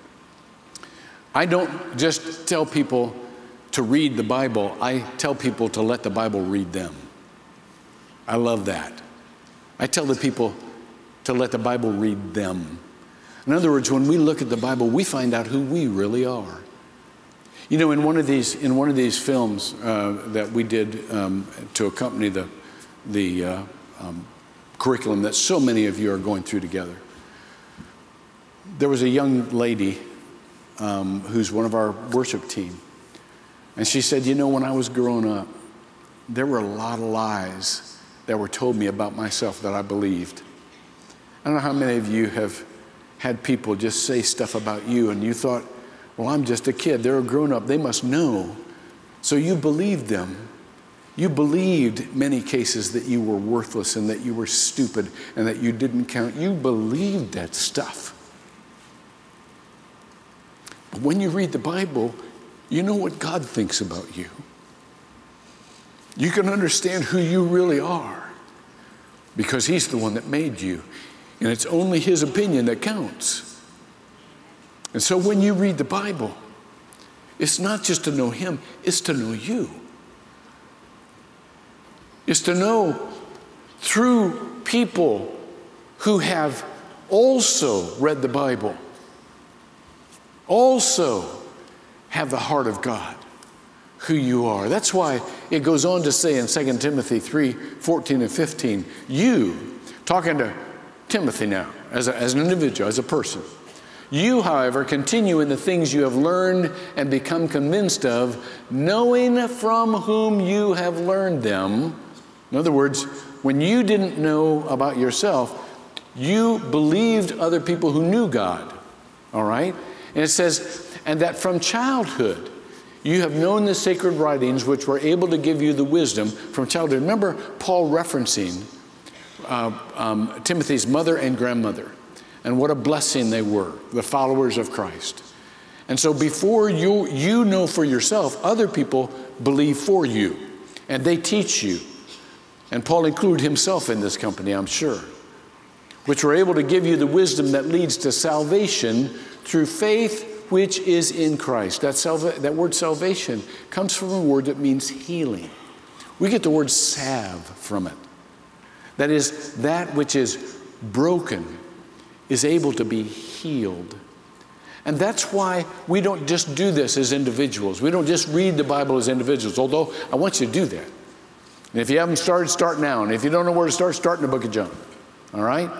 I don't just tell people to read the Bible, I tell people to let the Bible read them. I love that. I tell the people to let the Bible read them. In other words, when we look at the Bible, we find out who we really are. You know, in one of these, in one of these films uh, that we did um, to accompany the, the uh, um, curriculum that so many of you are going through together, there was a young lady um, who's one of our worship team. And she said, you know, when I was growing up, there were a lot of lies that were told me about myself that I believed. I don't know how many of you have had people just say stuff about you and you thought, well, I'm just a kid. They're a grown up. They must know. So you believed them. You believed in many cases that you were worthless and that you were stupid and that you didn't count. You believed that stuff. But when you read the Bible, you know what God thinks about you. You can understand who you really are because He's the one that made you. And it's only His opinion that counts. And so when you read the Bible, it's not just to know Him, it's to know you. It's to know through people who have also read the Bible, also have the heart of God, who you are. That's why it goes on to say in Second Timothy three, fourteen and fifteen, you, talking to Timothy now, as, a, as an individual, as a person, you, however, continue in the things you have learned and become convinced of, knowing from whom you have learned them. In other words, when you didn't know about yourself, you believed other people who knew God, all right? And it says, and that from childhood you have known the sacred writings which were able to give you the wisdom from childhood. Remember Paul referencing uh, um, Timothy's mother and grandmother and what a blessing they were, the followers of Christ. And so before you, you know for yourself, other people believe for you. and they teach you. And Paul included himself in this company, I'm sure, which were able to give you the wisdom that leads to salvation through faith which is in Christ. That, salva- that word salvation comes from a word that means healing. We get the word salve from it. That is, that which is broken is able to be healed. And that's why we don't just do this as individuals. We don't just read the Bible as individuals, although I want you to do that. And if you haven't started, start now. And if you don't know where to start, start in the book of John. All right?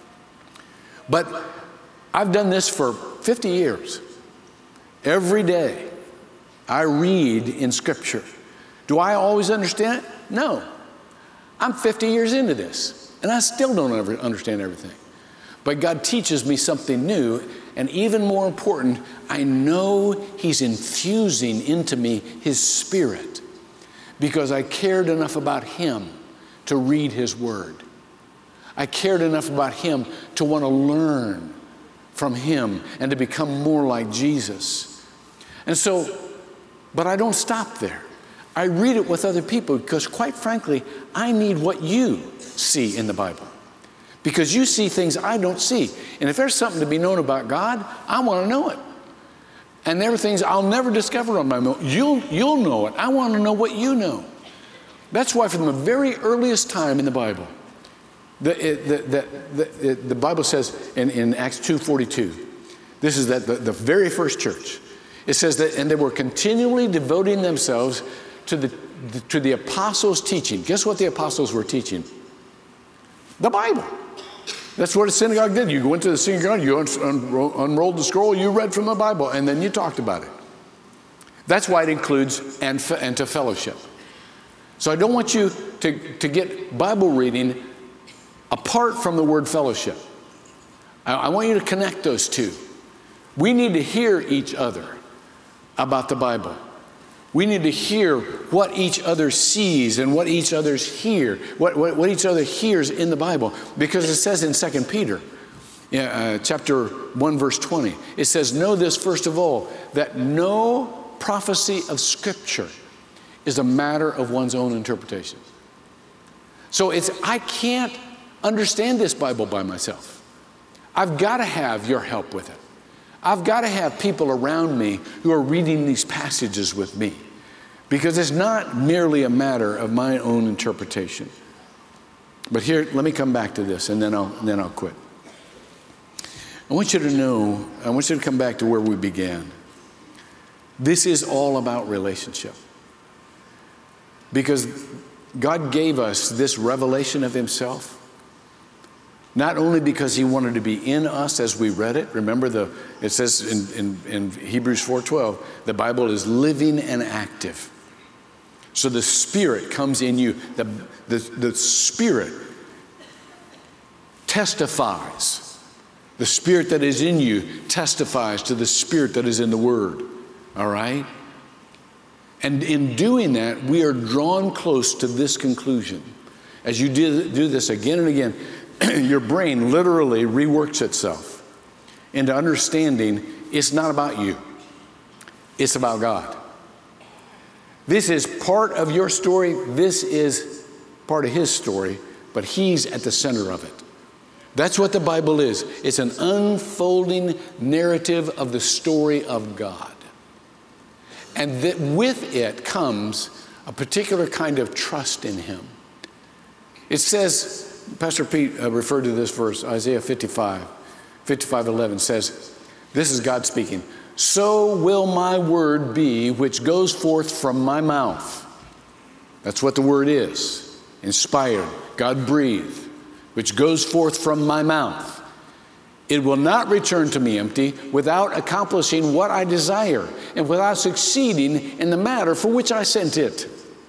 But I've done this for fifty years. Every day I read in Scripture. Do I always understand it? No. I'm fifty years into this, and I still don't ever understand everything. But God teaches me something new, and even more important, I know He's infusing into me His Spirit because I cared enough about Him to read His Word. I cared enough about Him to want to learn from Him and to become more like Jesus. And so, but I don't stop there. I read it with other people because, quite frankly, I need what you see in the Bible. Because you see things I don't see. And if there's something to be known about God, I want to know it. And there are things I'll never discover on my own. You'll, you'll know it. I want to know what you know. That's why from the very earliest time in the Bible, the, the, the, the, the Bible says in, in Acts two forty-two, this is that the, the very first church. It says that, and they were continually devoting themselves to the, to the apostles' teaching. Guess what the apostles were teaching? The Bible. That's what a synagogue did. You went to the synagogue, you un- un- unrolled the scroll, you read from the Bible, and then you talked about it. That's why it includes and, fe- and to fellowship. So I don't want you to, to get Bible reading apart from the word fellowship. I, I want you to connect those two. We need to hear each other about the Bible. We need to hear what each other sees and what each other hear, what, what, what each other hears in the Bible. Because it says in Second Peter, uh, chapter one, verse twenty, it says, know this first of all, that no prophecy of Scripture is a matter of one's own interpretation. So it's, I can't understand this Bible by myself. I've got to have your help with it. I've got to have people around me who are reading these passages with me, because it's not merely a matter of my own interpretation. But here, let me come back to this, and then I'll, and then I'll quit. I want you to know, I want you to come back to where we began. This is all about relationship. Because God gave us this revelation of Himself, not only because He wanted to be in us as we read it. Remember, the it says in, in, in Hebrews four twelve, the Bible is living and active. So the Spirit comes in you. The, the, the Spirit testifies. The Spirit that is in you testifies to the Spirit that is in the Word. All right? And in doing that, we are drawn close to this conclusion. As you do, do this again and again, your brain literally reworks itself into understanding it's not about you. It's about God. This is part of your story. This is part of His story, but He's at the center of it. That's what the Bible is. It's an unfolding narrative of the story of God. And that with it comes a particular kind of trust in Him. It says, Pastor Pete uh, referred to this verse, Isaiah fifty-five, fifty-five eleven says, this is God speaking, so will my word be which goes forth from my mouth. That's what the word is. Inspired, God breathed, which goes forth from my mouth. It will not return to me empty without accomplishing what I desire and without succeeding in the matter for which I sent it.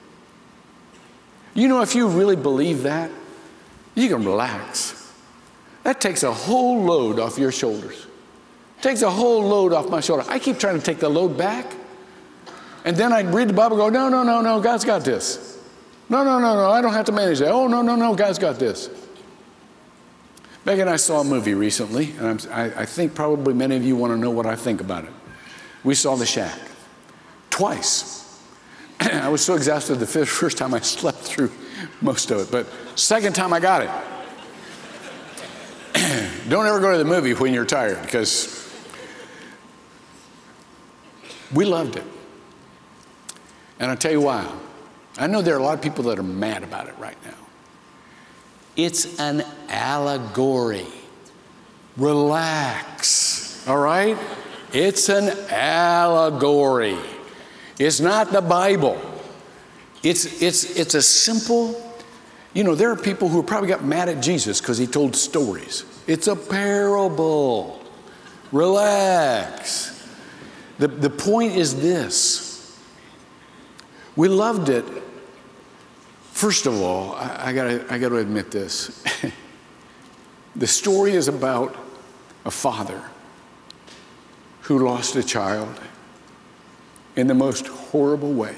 You know, if you really believe that, you can relax. That takes a whole load off your shoulders. It takes a whole load off my shoulder. I keep trying to take the load back. And then I read the Bible and go, no, no, no, no, God's got this. No, no, no, no, I don't have to manage that. Oh, no, no, no, God's got this. Meg and I saw a movie recently, and I'm, I, I think probably many of you want to know what I think about it. We saw The Shack twice. I was so exhausted the first time I slept through most of it, but second time I got it. Don't ever go to the movie when you're tired, because we loved it. And I'll tell you why. I know there are a lot of people that are mad about it right now. It's an allegory. Relax, all right? It's an allegory. It's not the Bible. It's, it's, it's a simple, you know, there are people who probably got mad at Jesus because he told stories. It's a parable. Relax. The, the point is this. We loved it. First of all, I, I gotta, I gotta admit this. The story is about a father who lost a child in the most horrible way.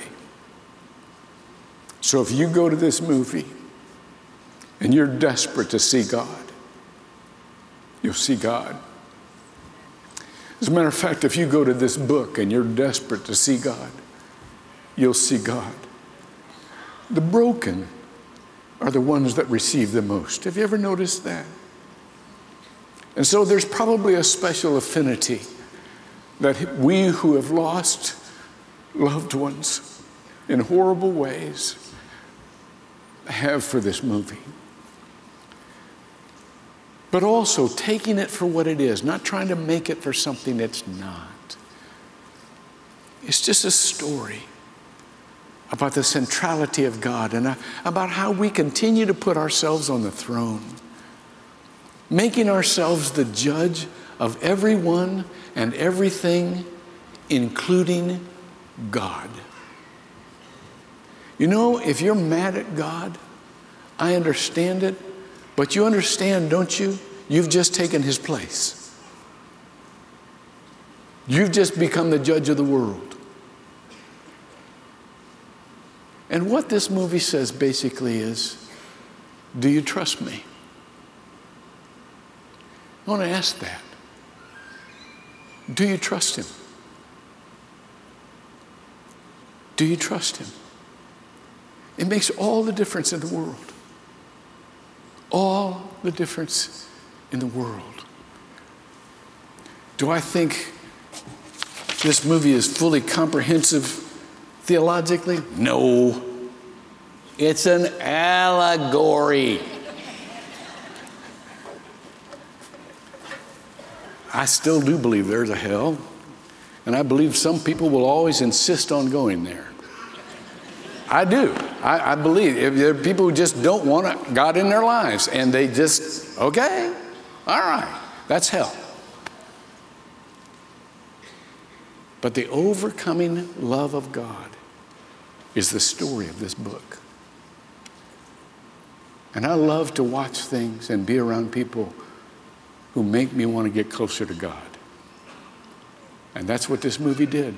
So if you go to this movie and you're desperate to see God, you'll see God. As a matter of fact, if you go to this book and you're desperate to see God, you'll see God. The broken are the ones that receive the most. Have you ever noticed that? And so there's probably a special affinity that we who have lost loved ones in horrible ways have for this movie. But also taking it for what it is, not trying to make it for something it's not. It's just a story about the centrality of God and about how we continue to put ourselves on the throne, making ourselves the judge of everyone and everything, including God. You know, if you're mad at God, I understand it, but you understand, don't you? You've just taken his place. You've just become the judge of the world. And what this movie says basically is, do you trust me? I want to ask that. Do you trust him? Do you trust him? It makes all the difference in the world. All the difference in the world. Do I think this movie is fully comprehensive theologically? No. It's an allegory. I still do believe there's a hell, and I believe some people will always insist on going there. I do. I, I believe if there are people who just don't want God in their lives, and they just, okay, all right, that's hell. But the overcoming love of God is the story of this book. And I love to watch things and be around people who make me want to get closer to God. And that's what this movie did.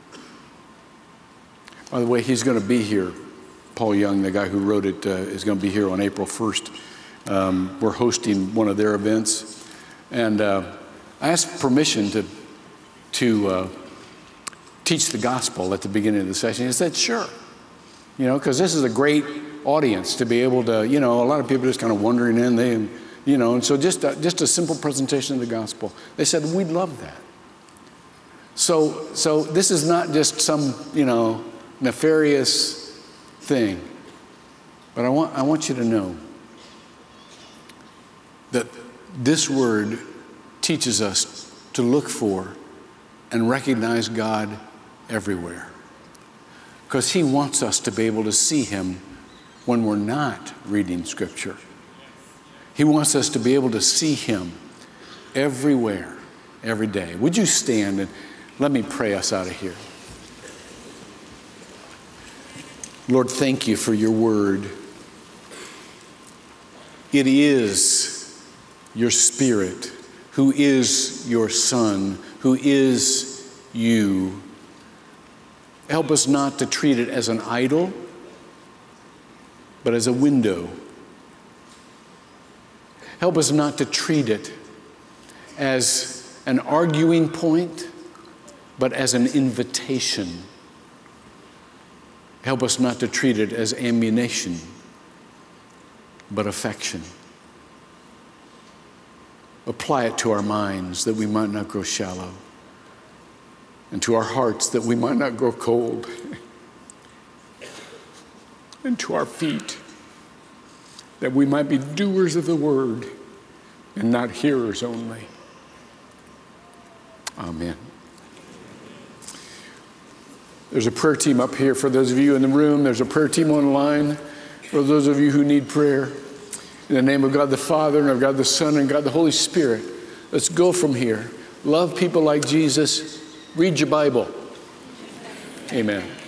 By the way, he's going to be here. Paul Young, the guy who wrote it, uh, is going to be here on April first. Um, we're hosting one of their events. And uh, I asked permission to, to uh, teach the gospel at the beginning of the session. He said, sure. You know, because this is a great audience to be able to, you know, a lot of people just kind of wandering in. They, you know, and so just a, just a simple presentation of the gospel. They said, we'd love that. So, so this is not just some, you know, nefarious thing. But I want, I want you to know that this word teaches us to look for and recognize God everywhere. Because he wants us to be able to see him when we're not reading Scripture. He wants us to be able to see him everywhere, every day. Would you stand and let me pray us out of here. Lord, thank you for your word. It is your Spirit who is your Son, who is you. Help us not to treat it as an idol, but as a window. Help us not to treat it as an arguing point, but as an invitation. Help us not to treat it as ammunition, but affection. Apply it to our minds that we might not grow shallow, and to our hearts that we might not grow cold, and to our feet that we might be doers of the word and not hearers only. Amen. There's a prayer team up here for those of you in the room. There's a prayer team online for those of you who need prayer. In the name of God the Father, and of God the Son, and God the Holy Spirit, let's go from here. Love people like Jesus. Read your Bible. Amen.